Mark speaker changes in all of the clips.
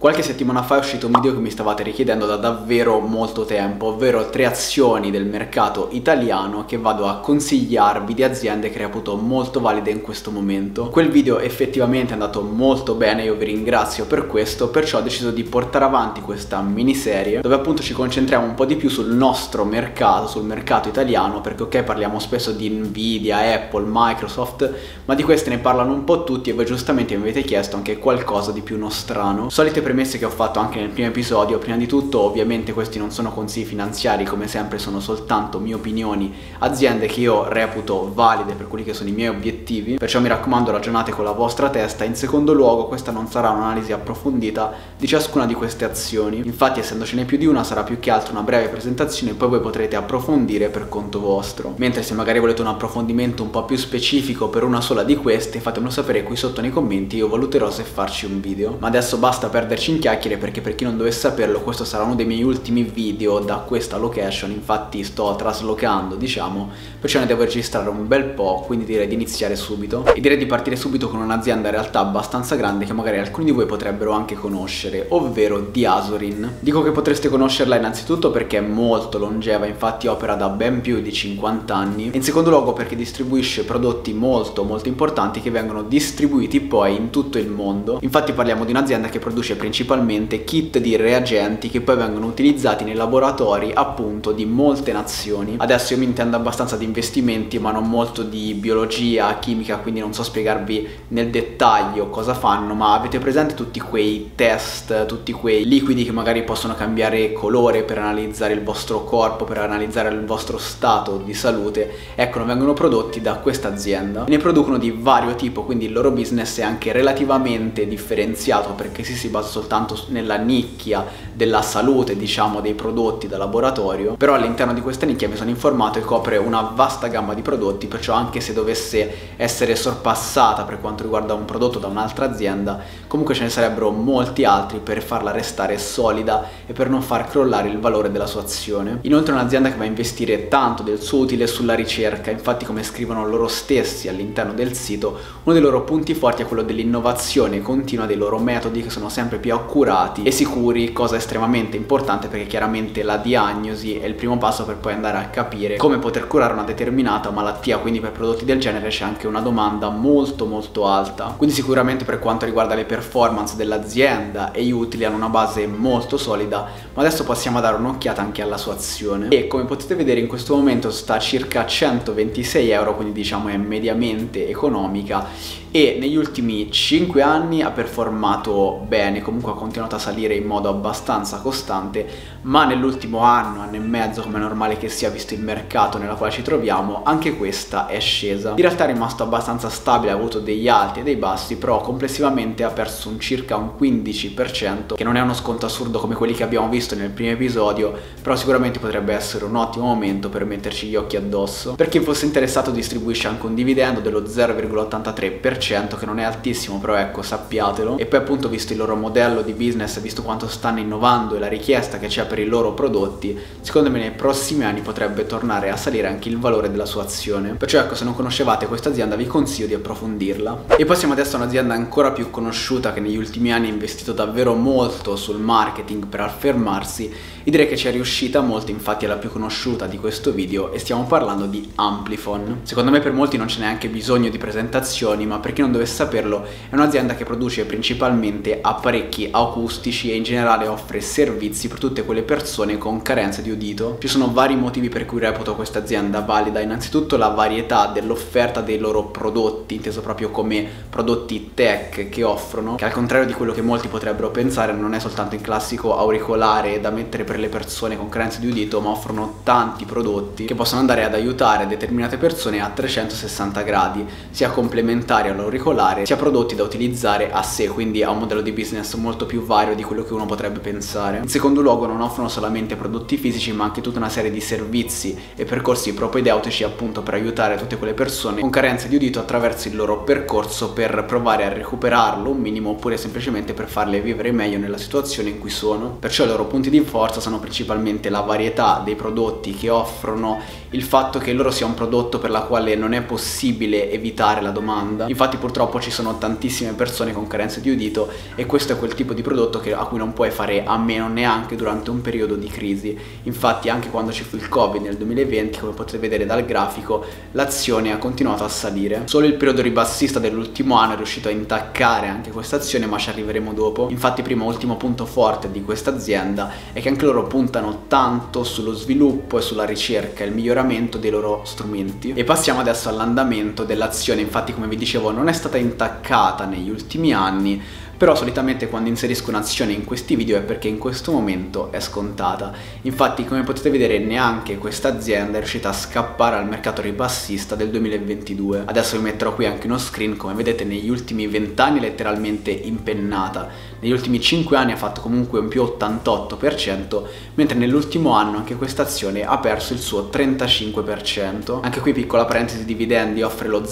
Speaker 1: Qualche settimana fa è uscito un video che mi stavate richiedendo da davvero molto tempo, ovvero 3 azioni del mercato italiano che vado a consigliarvi di aziende che reputo molto valide in questo momento. Quel video effettivamente è andato molto bene, io vi ringrazio per questo, perciò ho deciso di portare avanti questa miniserie dove appunto ci concentriamo un po' di più sul nostro mercato, sul mercato italiano, perché ok, parliamo spesso di Nvidia, Apple, Microsoft, ma di queste ne parlano un po' tutti e voi giustamente mi avete chiesto anche qualcosa di più nostrano. Solite premesse che ho fatto anche nel primo episodio. Prima di tutto, ovviamente questi non sono consigli finanziari, come sempre sono soltanto mie opinioni, aziende che io reputo valide per quelli che sono i miei obiettivi, perciò mi raccomando ragionate con la vostra testa. In secondo luogo, questa non sarà un'analisi approfondita di ciascuna di queste azioni, infatti essendocene più di una sarà più che altro una breve presentazione e poi voi potrete approfondire per conto vostro, mentre se magari volete un approfondimento un po' più specifico per una sola di queste fatemelo sapere qui sotto nei commenti, io valuterò se farci un video. Ma adesso basta perderci in chiacchiere, perché per chi non dovesse saperlo questo sarà uno dei miei ultimi video da questa location, infatti sto traslocando diciamo, perciò ne devo registrare un bel po', quindi direi di iniziare subito e direi di partire subito con un'azienda in realtà abbastanza grande che magari alcuni di voi potrebbero anche conoscere, ovvero Diasorin. Dico che potreste conoscerla innanzitutto perché è molto longeva, infatti opera da ben più di 50 anni, e in secondo luogo perché distribuisce prodotti molto importanti che vengono distribuiti poi in tutto il mondo. Infatti parliamo di un'azienda che produce principalmente kit di reagenti che poi vengono utilizzati nei laboratori appunto di molte nazioni. Adesso io mi intendo abbastanza di investimenti ma non molto di biologia, chimica, quindi non so spiegarvi nel dettaglio cosa fanno, ma avete presente tutti quei test, tutti quei liquidi che magari possono cambiare colore per analizzare il vostro corpo, per analizzare il vostro stato di salute? Ecco, vengono prodotti da questa azienda. Ne producono di vario tipo, quindi il loro business è anche relativamente differenziato perché si basa soltanto nella nicchia della salute, diciamo, dei prodotti da laboratorio, però all'interno di questa nicchia mi sono informato e copre una vasta gamma di prodotti, perciò anche se dovesse essere sorpassata per quanto riguarda un prodotto da un'altra azienda, comunque ce ne sarebbero molti altri per farla restare solida e per non far crollare il valore della sua azione. Inoltre è un'azienda che va a investire tanto del suo utile sulla ricerca, infatti come scrivono loro stessi all'interno del sito, uno dei loro punti forti è quello dell'innovazione continua dei loro metodi che sono sempre più accurati e sicuri, cosa estremamente importante perché chiaramente la diagnosi è il primo passo per poi andare a capire come poter curare una determinata malattia, quindi per prodotti del genere c'è anche una domanda molto alta. Quindi sicuramente per quanto riguarda le performance dell'azienda e gli utili hanno una base molto solida, ma adesso passiamo a dare un'occhiata anche alla sua azione e come potete vedere in questo momento sta a circa 126 euro, quindi diciamo è mediamente economica e negli ultimi 5 anni ha performato bene, comunque ha continuato a salire in modo abbastanza costante, ma nell'ultimo anno e mezzo, come è normale che sia visto il mercato nella quale ci troviamo, anche questa è scesa. In realtà è rimasto abbastanza stabile, ha avuto degli alti e dei bassi, però complessivamente ha perso circa un 15%, che non è uno sconto assurdo come quelli che abbiamo visto nel primo episodio, però sicuramente potrebbe essere un ottimo momento per metterci gli occhi addosso. Per chi fosse interessato distribuisce anche un dividendo dello 0,83%, che non è altissimo, però ecco, sappiatelo. E poi appunto visto il loro modello di business, visto quanto stanno innovando e la richiesta che c'è per i loro prodotti, secondo me nei prossimi anni potrebbe tornare a salire anche il valore della sua azione. Perciò ecco, se non conoscevate questa azienda vi consiglio di approfondirla. E passiamo adesso a un'azienda ancora più conosciuta che negli ultimi anni ha investito davvero molto sul marketing per affermarsi e direi che ci è riuscita molto, infatti è la più conosciuta di questo video e stiamo parlando di Amplifon. Secondo me per molti non c'è neanche bisogno di presentazioni, ma per chi non dovesse saperlo è un'azienda che produce principalmente apparecchi acustici e in generale offre servizi per tutte quelle persone con carenze di udito. Ci sono vari motivi per cui reputo questa azienda valida, innanzitutto la varietà dell'offerta dei loro prodotti, inteso proprio come prodotti tech che offrono, che al contrario di quello che molti potrebbero pensare non è soltanto il classico auricolare da mettere per le persone con carenze di udito, ma offrono tanti prodotti che possono andare ad aiutare determinate persone a 360 gradi, sia complementari all'auricolare sia prodotti da utilizzare a sé, quindi ha un modello di business molto più vario di quello che uno potrebbe pensare. In secondo luogo non offrono solamente prodotti fisici ma anche tutta una serie di servizi e percorsi propedeutici appunto per aiutare tutte quelle persone con carenze di udito attraverso il loro percorso per provare a recuperarlo un minimo oppure semplicemente per farle vivere meglio nella situazione in cui sono. Perciò i loro punti di forza sono principalmente la varietà dei prodotti che offrono, il fatto che loro sia un prodotto per la quale non è possibile evitare la domanda. Infatti Infatti purtroppo ci sono tantissime persone con carenze di udito e questo è quel tipo di prodotto a cui non puoi fare a meno neanche durante un periodo di crisi. Infatti anche quando ci fu il Covid nel 2020, come potete vedere dal grafico, l'azione ha continuato a salire. Solo il periodo ribassista dell'ultimo anno è riuscito a intaccare anche questa azione, ma ci arriveremo dopo. Infatti ultimo punto forte di questa azienda è che anche loro puntano tanto sullo sviluppo e sulla ricerca e il miglioramento dei loro strumenti. E passiamo adesso all'andamento dell'azione. Infatti, come vi dicevo, non è stata intaccata negli ultimi anni, però solitamente quando inserisco un'azione in questi video è perché in questo momento è scontata. Infatti, come potete vedere, neanche questa azienda è riuscita a scappare al mercato ribassista del 2022. Adesso vi metterò qui anche uno screen. Come vedete, negli ultimi 20 anni è letteralmente impennata. Negli ultimi 5 anni ha fatto comunque un più 88%, mentre nell'ultimo anno anche questa azione ha perso il suo 35%. Anche qui piccola parentesi, dividendi offre lo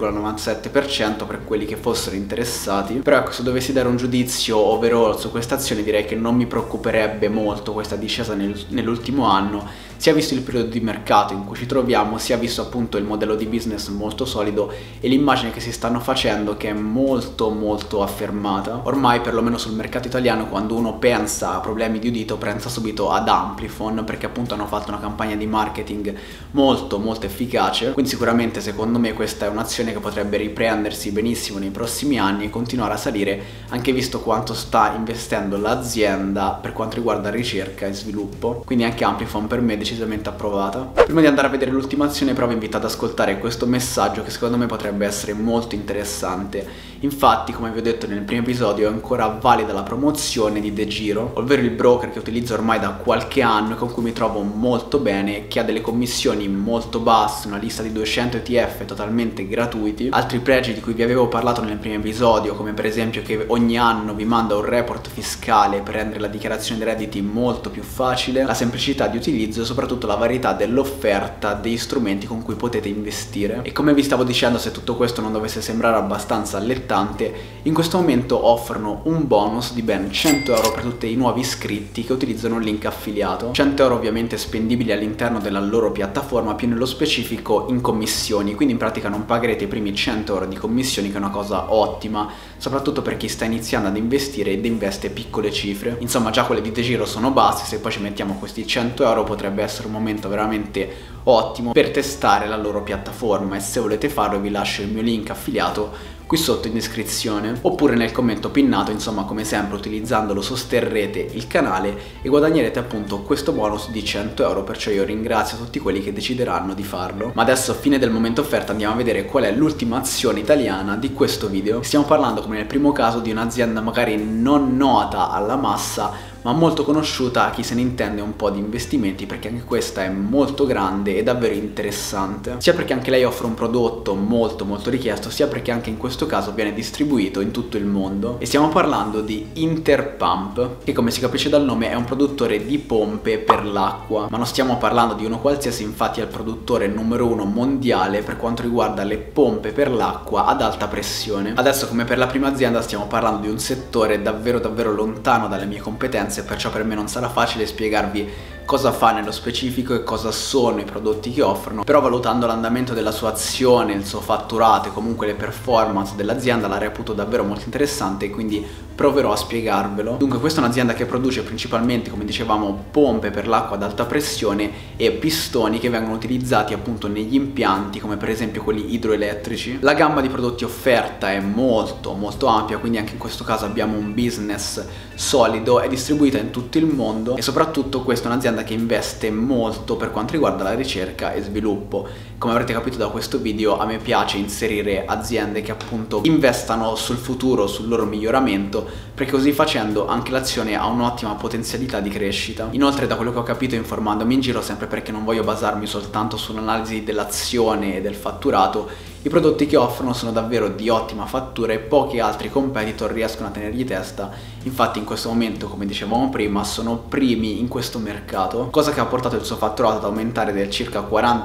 Speaker 1: 0,97% per quelli che fossero interessati. Però ecco, se dovessi dare un giudizio overall su questa azione, direi che non mi preoccuperebbe molto questa discesa nell'ultimo anno, sia visto il periodo di mercato in cui ci troviamo, sia visto appunto il modello di business molto solido e l'immagine che si stanno facendo, che è molto affermata. Ormai perlomeno sul mercato italiano, quando uno pensa a problemi di udito pensa subito ad Amplifon, perché appunto hanno fatto una campagna di marketing molto efficace. Quindi sicuramente secondo me questa è un'azione che potrebbe riprendersi benissimo nei prossimi anni e continuare a salire, anche visto quanto sta investendo l'azienda per quanto riguarda ricerca e sviluppo. Quindi anche Amplifon per me è decisamente approvata. Prima di andare a vedere l'ultima azione, però vi invito ad ascoltare questo messaggio che secondo me potrebbe essere molto interessante. Infatti, come vi ho detto nel primo episodio, è ancora valida la promozione di DeGiro, ovvero il broker che utilizzo ormai da qualche anno e con cui mi trovo molto bene, che ha delle commissioni molto basse, una lista di 200 ETF totalmente gratuiti, altri pregi di cui vi avevo parlato nel primo episodio, come per esempio che ogni anno vi manda un report fiscale per rendere la dichiarazione dei redditi molto più facile, la semplicità di utilizzo e soprattutto la varietà dell'offerta degli strumenti con cui potete investire. E come vi stavo dicendo, se tutto questo non dovesse sembrare abbastanza allettante, in questo momento offrono un bonus di ben 100 euro per tutti i nuovi iscritti che utilizzano il link affiliato. 100 euro ovviamente spendibili all'interno della loro piattaforma, più nello specifico in commissioni, quindi in pratica non pagherete i primi 100 euro di commissioni, che è una cosa ottima, soprattutto per chi sta iniziando ad investire ed investe piccole cifre. Insomma, già quelle di DeGiro sono basse, se poi ci mettiamo questi 100 euro potrebbe essere un momento veramente ottimo per testare la loro piattaforma, e se volete farlo vi lascio il mio link affiliato qui sotto in descrizione oppure nel commento pinnato. Insomma, come sempre, utilizzandolo sosterrete il canale e guadagnerete appunto questo bonus di 100 euro, perciò io ringrazio tutti quelli che decideranno di farlo. Ma adesso, fine del momento offerta, andiamo a vedere qual è l'ultima azione italiana di questo video. Stiamo parlando, come nel primo caso, di un'azienda magari non nota alla massa, ma molto conosciuta a chi se ne intende un po' di investimenti, perché anche questa è molto grande e davvero interessante, sia perché anche lei offre un prodotto molto richiesto, sia perché anche in questo caso viene distribuito in tutto il mondo. E stiamo parlando di Interpump, che come si capisce dal nome è un produttore di pompe per l'acqua, ma non stiamo parlando di uno qualsiasi. Infatti è il produttore numero 1 mondiale per quanto riguarda le pompe per l'acqua ad alta pressione. Adesso, come per la prima azienda, stiamo parlando di un settore davvero lontano dalle mie competenze, perciò per me non sarà facile spiegarvi cosa fa nello specifico e cosa sono i prodotti che offrono, però valutando l'andamento della sua azione, il suo fatturato e comunque le performance dell'azienda, la reputo davvero molto interessante e quindi proverò a spiegarvelo. Dunque, questa è un'azienda che produce principalmente, come dicevamo, pompe per l'acqua ad alta pressione e pistoni che vengono utilizzati appunto negli impianti, come per esempio quelli idroelettrici. La gamma di prodotti offerta è molto ampia, quindi anche in questo caso abbiamo un business solido, è distribuita in tutto il mondo e soprattutto questa è un'azienda che investe molto per quanto riguarda la ricerca e sviluppo. Come avrete capito da questo video, a me piace inserire aziende che appunto investano sul futuro, sul loro miglioramento, perché così facendo anche l'azione ha un'ottima potenzialità di crescita. Inoltre, da quello che ho capito informandomi in giro, sempre perché non voglio basarmi soltanto sull'analisi dell'azione e del fatturato, i prodotti che offrono sono davvero di ottima fattura e pochi altri competitor riescono a tenergli testa. Infatti in questo momento, come dicevamo prima, sono primi in questo mercato, cosa che ha portato il suo fatturato ad aumentare del circa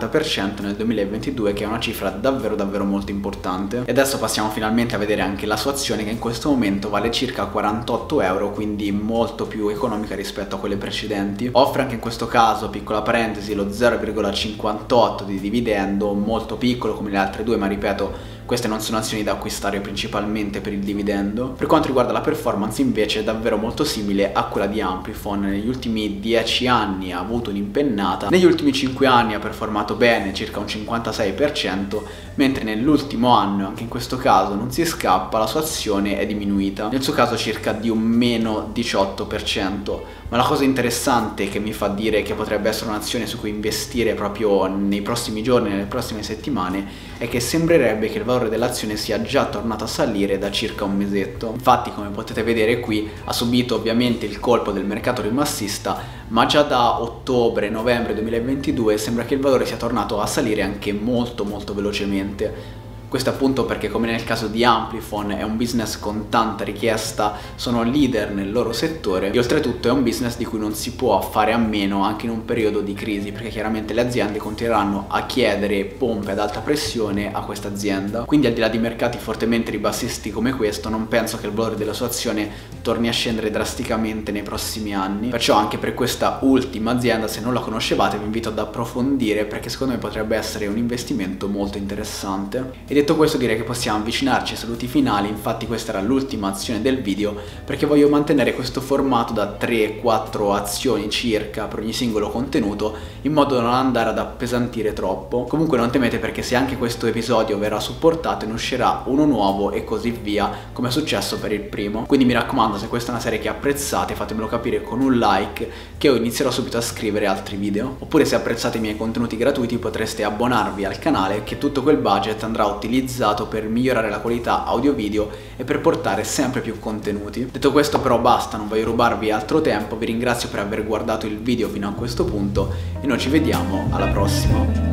Speaker 1: 40% nel 2022, che è una cifra davvero molto importante. E adesso passiamo finalmente a vedere anche la sua azione, che in questo momento vale circa 48 euro, quindi molto più economica rispetto a quelle precedenti. Offre anche in questo caso, piccola parentesi, lo 0,58 di dividendo, molto piccolo come le altre due, ma ripeto, queste non sono azioni da acquistare principalmente per il dividendo. Per quanto riguarda la performance invece è davvero molto simile a quella di Amplifon. Negli ultimi 10 anni ha avuto un'impennata, negli ultimi 5 anni ha performato bene, circa un 56%, mentre nell'ultimo anno, anche in questo caso non si scappa, la sua azione è diminuita, nel suo caso circa di un meno 18%. Ma la cosa interessante che mi fa dire che potrebbe essere un'azione su cui investire proprio nei prossimi giorni, nelle prossime settimane, è che sembrerebbe che il valore dell'azione sia già tornato a salire da circa un mesetto. Infatti, come potete vedere qui, ha subito ovviamente il colpo del mercato ribassista, ma già da ottobre-novembre 2022 sembra che il valore sia tornato a salire anche molto velocemente. Questo appunto perché, come nel caso di Amplifon, è un business con tanta richiesta, sono leader nel loro settore e oltretutto è un business di cui non si può fare a meno anche in un periodo di crisi, perché chiaramente le aziende continueranno a chiedere pompe ad alta pressione a questa azienda. Quindi, al di là di mercati fortemente ribassisti come questo, non penso che il valore della sua azione torni a scendere drasticamente nei prossimi anni. Perciò anche per questa ultima azienda, se non la conoscevate, vi invito ad approfondire, perché secondo me potrebbe essere un investimento molto interessante. E detto questo, direi che possiamo avvicinarci ai saluti finali. Infatti questa era l'ultima azione del video, perché voglio mantenere questo formato da 3-4 azioni circa per ogni singolo contenuto, in modo da non andare ad appesantire troppo. Comunque non temete, perché se anche questo episodio verrà supportato ne uscirà uno nuovo e così via, come è successo per il primo. Quindi mi raccomando, se questa è una serie che apprezzate, fatemelo capire con un like, che io inizierò subito a scrivere altri video. Oppure, se apprezzate i miei contenuti gratuiti, potreste abbonarvi al canale, che tutto quel budget andrà utilizzato per migliorare la qualità audio-video e per portare sempre più contenuti. Detto questo però basta, non voglio rubarvi altro tempo, vi ringrazio per aver guardato il video fino a questo punto e noi ci vediamo alla prossima.